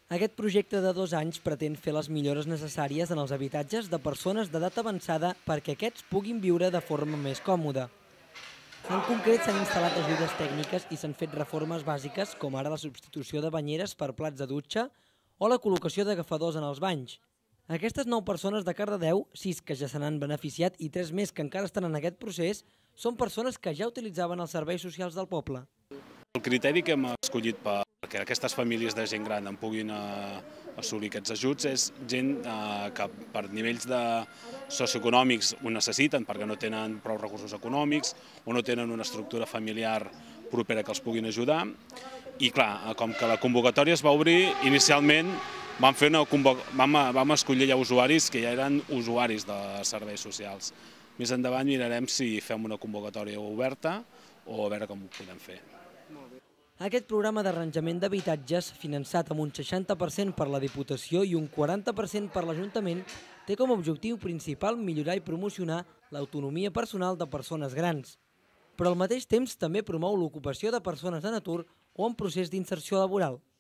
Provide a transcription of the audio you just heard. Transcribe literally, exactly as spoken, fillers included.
Aquest projecte de dos anys pretén fer les millores necessàries en els habitatges de persones d'edat avançada perquè aquests puguin viure de forma més còmoda. En concret, s'han instal·lat ajudes tècniques i s'han fet reformes bàsiques, com ara la substitució de banyeres per plats de dutxa o la col·locació d'agafadors en els banys. Aquestes nou persones de Cardedeu, sis que ja se n'han beneficiat i tres més que encara estan en aquest procés, són persones que ja utilitzaven els serveis socials del poble. El criteri que hem escollit perquè aquestes famílies de gent gran en puguin assolir aquests ajuts és gent que per nivells socioeconòmics ho necessiten perquè no tenen prou recursos econòmics o no tenen una estructura familiar propera que els puguin ajudar. I clar, com que la convocatòria es va obrir, inicialment vam, fer una vam, vam escollir ja usuaris que ja eren usuaris de serveis socials. Més endavant mirarem si fem una convocatòria oberta o a veure com ho podem fer. Aquest programa d'arranjament d'habitatges, finançat amb un seixanta per cent per la Diputació i un quaranta per cent per l'Ajuntament, té com a objectiu principal millorar i promocionar l'autonomia personal de persones grans. Però al mateix temps també promou l'ocupació de persones en atur o en procés d'inserció laboral.